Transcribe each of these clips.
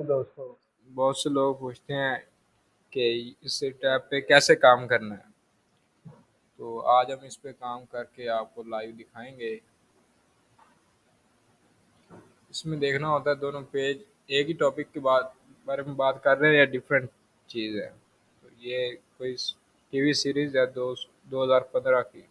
दोस्तों। बहुत से लोग पूछते हैं कि इस टैब पे कैसे काम करना है। तो आज हम इस पे काम करके आपको लाइव दिखाएंगे। इसमें देखना होता है दोनों पेज एक ही टॉपिक के बारे में बात कर रहे हैं या डिफरेंट चीज़ है। तो ये कोई टीवी सीरीज है 2015 की।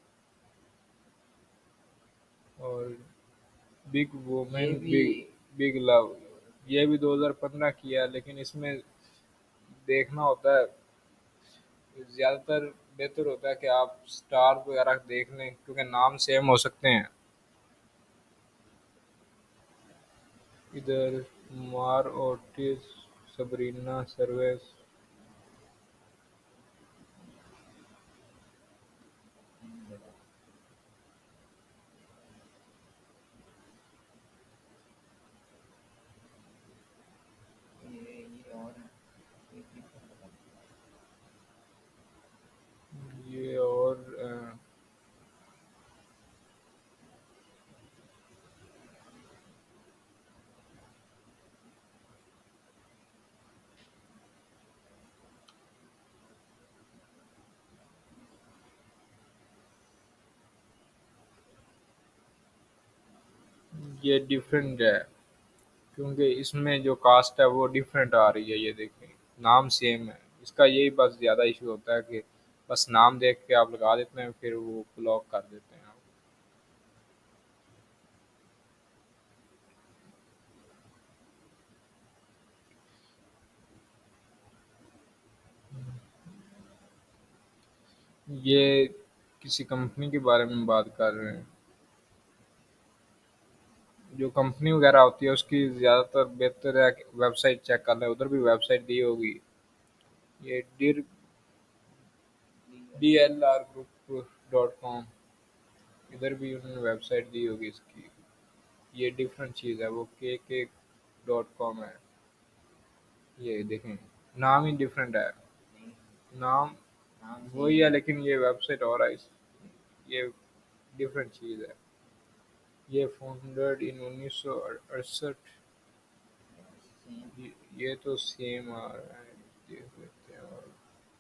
और big women big big love, ये भी 2015 की है, लेकिन इसमें देखना होता है ज़्यादातर बेहतर होता है कि आप स्टार वगैरह देख लें क्योंकि नाम सेम हो सकते हैं। इधर मार ओटिस, सबरीना सर्वेस। ये और ये डिफरेंट है क्योंकि इसमें जो कास्ट है वो डिफरेंट आ रही है। ये देखें नाम सेम है, इसका यही बस ज़्यादा इशू होता है कि बस नाम देख के आप लगा देते हैं, फिर वो ब्लॉक कर देते हैं आप। ये किसी कंपनी के बारे में बात कर रहे हैं। जो कंपनी वगैरह होती है उसकी ज़्यादातर बेहतर है कि वेबसाइट चेक कर लें, उधर भी वेबसाइट दी होगी। ये DLR Group.com, इधर भी उन्होंने वेबसाइट दी होगी इसकी। ये डिफरेंट चीज़ है, वो KK.com है। ये देखें नाम ही डिफरेंट है। नाम वही है लेकिन ये वेबसाइट और है ये डिफरेंट चीज़ है। ये फाउंडेड इन 1968। ये तो सेम आ रहा है, देख लेते हैं। और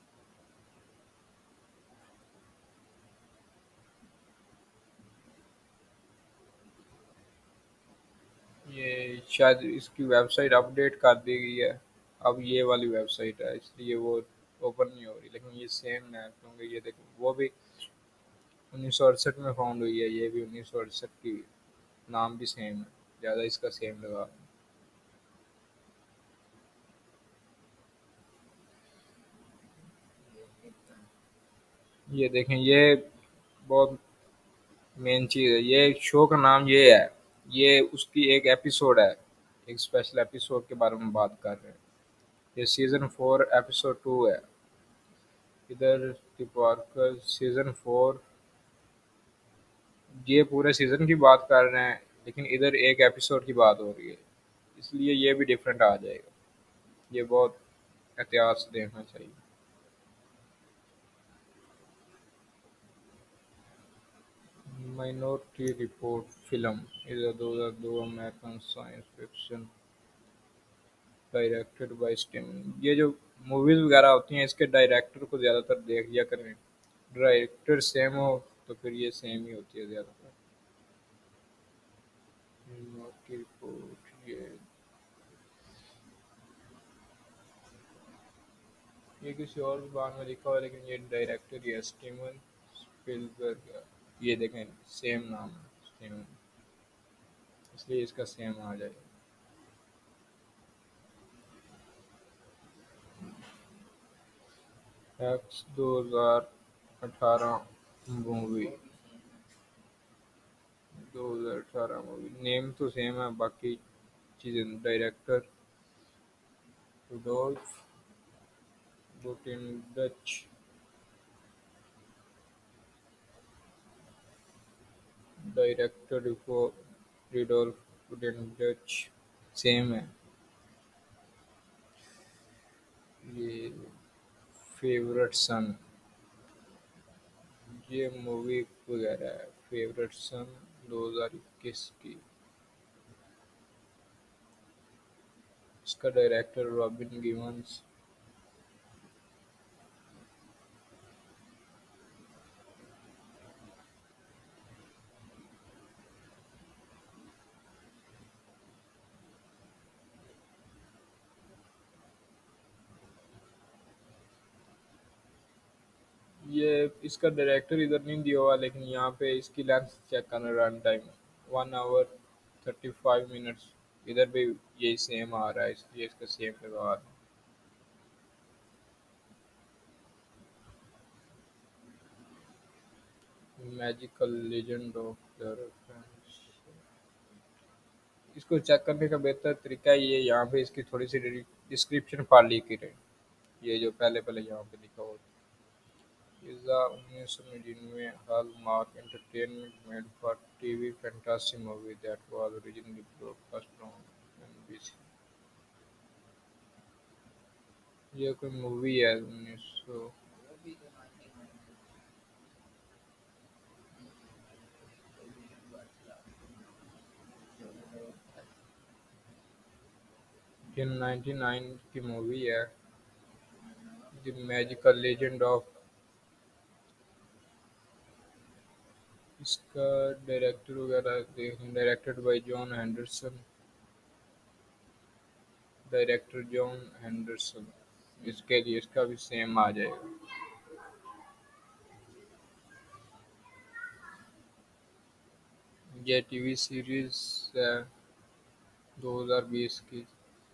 ये शायद इसकी वेबसाइट अपडेट कर दी गई है, अब ये वाली वेबसाइट है इसलिए वो ओपन नहीं हो रही, लेकिन ये सेम है क्योंकि ये देखो वो भी 1968 में फाउंड हुई है, ये भी 1968 की। नाम भी सेम है, ज़्यादा इसका सेम लगा। ये देखें ये बहुत मेन चीज़ है। ये शो का नाम ये है, ये उसकी एक एपिसोड है, एक स्पेशल एपिसोड के बारे में बात कर रहे हैं। ये सीज़न 4 एपिसोड 2 है। इधर पार्कर सीज़न 4, ये पूरे सीज़न की बात कर रहे हैं लेकिन इधर एक एपिसोड की बात हो रही है, इसलिए ये भी डिफरेंट आ जाएगा। ये बहुत एहतियात से देखना चाहिए। माइनॉरिटी रिपोर्ट फिल्म इधर 2002 American science fiction directed by Steven. ये जो मूवीज़ वगैरह होती हैं इसके डायरेक्टर को ज़्यादातर देख लिया करें, डायरेक्टर सेम हो तो फिर ये सेम ही होती है ज़्यादातर। माइनॉरिटी रिपोर्ट ये किसी और ज़ुबान में लिखा हुआ है लेकिन ये डायरेक्टर ये स्टीवन स्पिलबर्ग है। ये देखें सेम नाम है स्टीवन, इसलिए इसका सेम आ जाएगा। एक्स 2018 मूवी, 2018 मूवी नेम तो सेम है, बाकी चीज़ें director Rudolph Dutch, director Rudolph Dutch same है। ये फेवरेट सन, ये मूवी वगैरह है। फेवरेट सन 2021 की। इसका डायरेक्टर रॉबिन गिवंस। ये इसका डायरेक्टर इधर नहीं दिया हुआ, लेकिन यहाँ पे इसकी लेंथ चेक करना, रन टाइम 1 आवर 35 मिनट्स। इधर भी यही सेम आ रहा है, इसलिए इसका सेम लगा रहा हूँ। मैजिकल लेजेंड ऑफ द इसको चेक करने का बेहतर तरीका ये, यहाँ पे इसकी थोड़ी सी डिस्क्रिप्शन पढ़ ली करें। ये जो पहले पहले यहाँ पे लिखा हुआ pizza 1999 Hallmark entertainment made for TV fantasy movie that was originally broadcast on NBC. ये कोई मूवी है 1900 ये 99 की मूवी है, द मैजिकल लेजेंड ऑफ। इसका डायरेक्टर वगैरह देख, directed by John Henderson. Director John Henderson. इसके लिए इसका भी सेम आ जाएगा। ये टीवी सीरीज है 2020 की।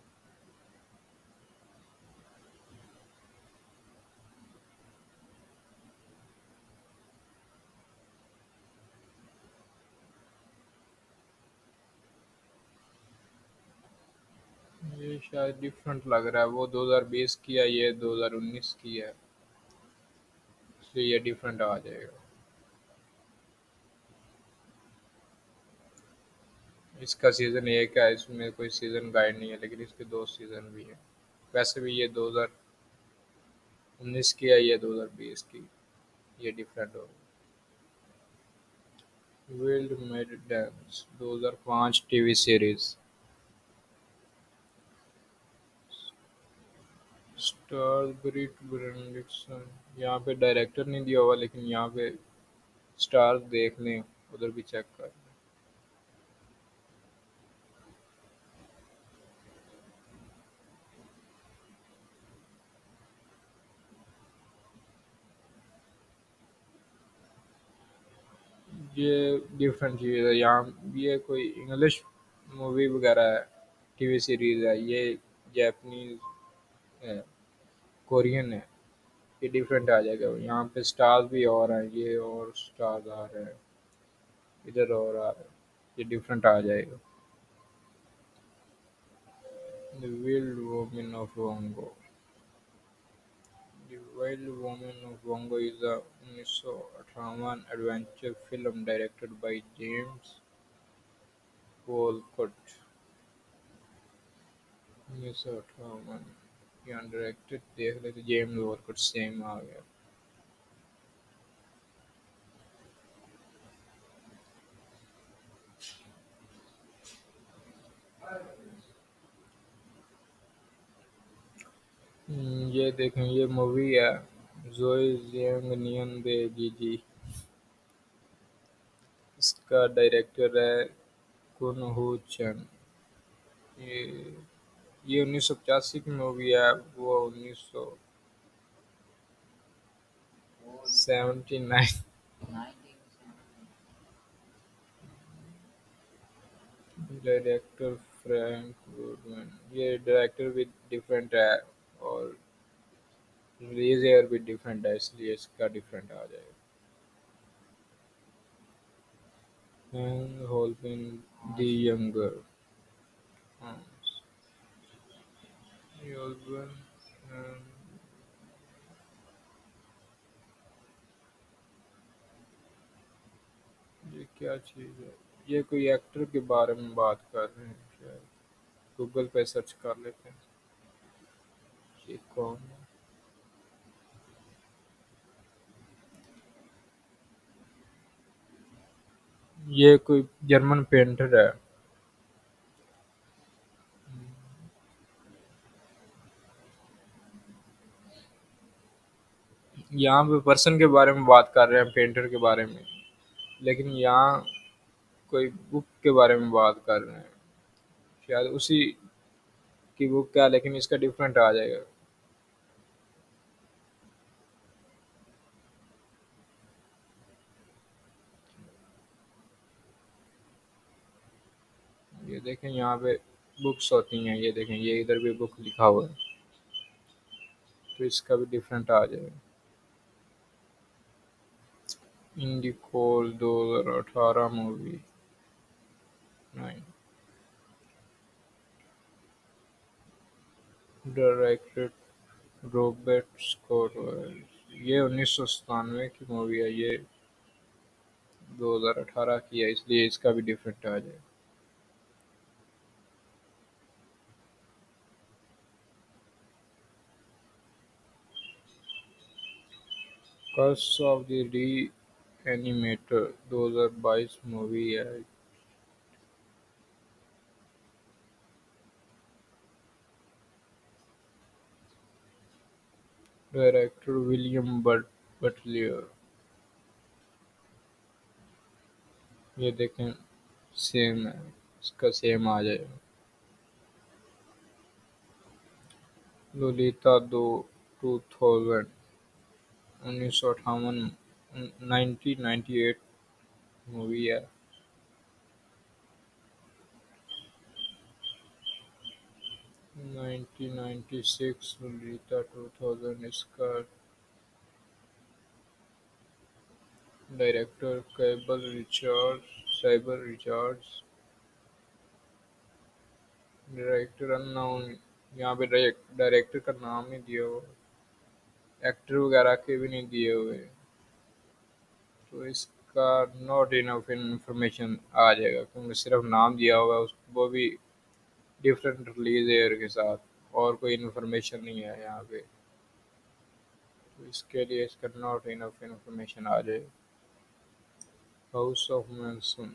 ये शायद डिफरेंट लग रहा है, वो 2020 की है, ये 2019 की है, इसलिए ये डिफरेंट आ जाएगा। इसका सीज़न एक है, इसमें कोई सीज़न गाइड नहीं है, लेकिन इसके दो सीज़न भी हैं। वैसे भी ये 2019 की है, ये 2020 की, ये डिफरेंट होगा। Wild made dance 2005 TV series. Star Brit Brendixon. यहाँ पे डायरेक्टर नहीं दिया हुआ, लेकिन यहाँ पे स्टार देख लें, उधर भी चेक कर लें। ये डिफरेंट चीज़ है यहाँ, ये कोई इंग्लिश मूवी वगैरह है, टीवी सीरीज है, ये जापानीज है, कोरियन है, ये डिफरेंट आ जाएगा। यहाँ पे स्टार्स भी और हैं, ये और स्टार्स आ रहे हैं, इधर और आ रहे हैं, ये डिफरेंट आ जाएगा। The wild women of Wongo. The wild women of Wongo is a 1958 adventure film directed by James Wolcott. 1958 यहाँ डायरेक्टेड देख लेते, जेम्स वॉलकॉट सेम आ गया। ये देखें, ये मूवी है जोई जियांग नियन दे जी। इसका डायरेक्टर है कुन हो चन। ये ये 1985 की मूवी है, वो 1979। Director Frank Woodman. ये डायरेक्टर भी डिफरेंट है, और रिलीज ईयर भी डिफरेंट है, इसलिए इसका डिफरेंट आ जाएगा। Hans Holbein the younger. हाँ, ये हॉलपिन, ये क्या चीज़ है? ये कोई एक्टर के बारे में बात कर रहे हैं शायद, गूगल पे सर्च कर लेते हैं, ये कौन है। ये कोई जर्मन पेंटर है। यहाँ पे पर्सन के बारे में बात कर रहे हैं, पेंटर के बारे में, लेकिन यहाँ कोई बुक के बारे में बात कर रहे हैं। शायद उसी की बुक क्या, लेकिन इसका डिफरेंट आ जाएगा। ये देखें यहाँ पे बुक्स होती हैं, ये देखें ये इधर भी बुक लिखा हुआ है, तो इसका भी डिफरेंट आ जाएगा। इंडिकोल 2018 मूवी 9, डायरेक्टेड रॉबर्ट स्कॉट। ये 1997 की मूवी है, ये 2018 की है, इसलिए इसका भी डिफरेंट आ जाएगा। Curse of the reanimator 2022 movie है। Director William Butler. ये देखें सेम है, इसका सेम आ जाएगा। लोलिता दो 2000 1958 1998 मूवी है। 1996 लोलिता 2000, इसका director cyber Richards. Director unknown. यहाँ पे डायरेक्टर का नाम नहीं दिया हुआ, एक्टर वगैरह के भी नहीं दिए हुए, तो इसका नॉट इनफ इंफॉर्मेशन आ जाएगा, क्योंकि सिर्फ नाम दिया हुआ है वो भी डिफरेंट रिलीज ईयर के साथ, और कोई इन्फॉर्मेशन नहीं है यहाँ पे, तो इसके लिए इसका नॉट इनफ इंफॉर्मेशन आ जाएगा। House of Manson.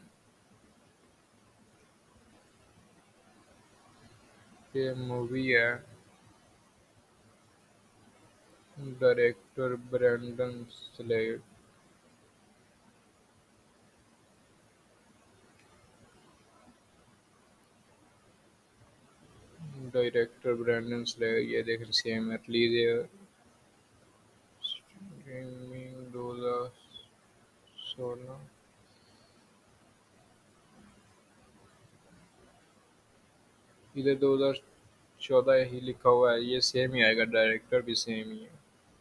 ये मूवी है, director Brandon Slade. Director Brandon Slade, ये देख सेम है, रिलीज ईयर स्ट्रीमिंग 2016। इधर 2014 ही लिखा हुआ है, ये सेम ही आएगा, डायरेक्टर भी सेम ही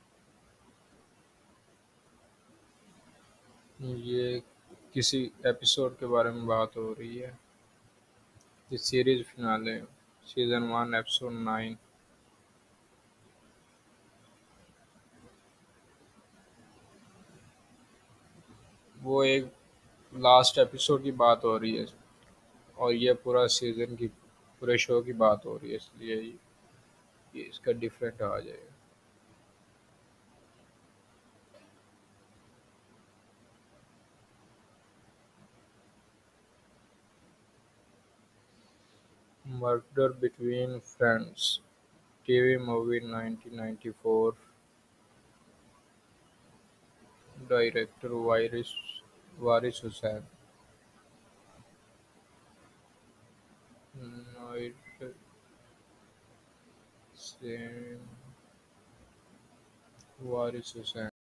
है। ये किसी एपिसोड के बारे में बात हो रही है। ये सीरीज फिनाले, सीजन 1 episode 9। वो एक लास्ट एपिसोड की बात हो रही है, और ये पूरा सीजन की, पूरे शो की बात हो रही है, इसलिए ये इसका डिफरेंट आ जाएगा। Murder between friends TV movie 1994। Director Waris Hussain. नाइट सेम वारिस हुसैन।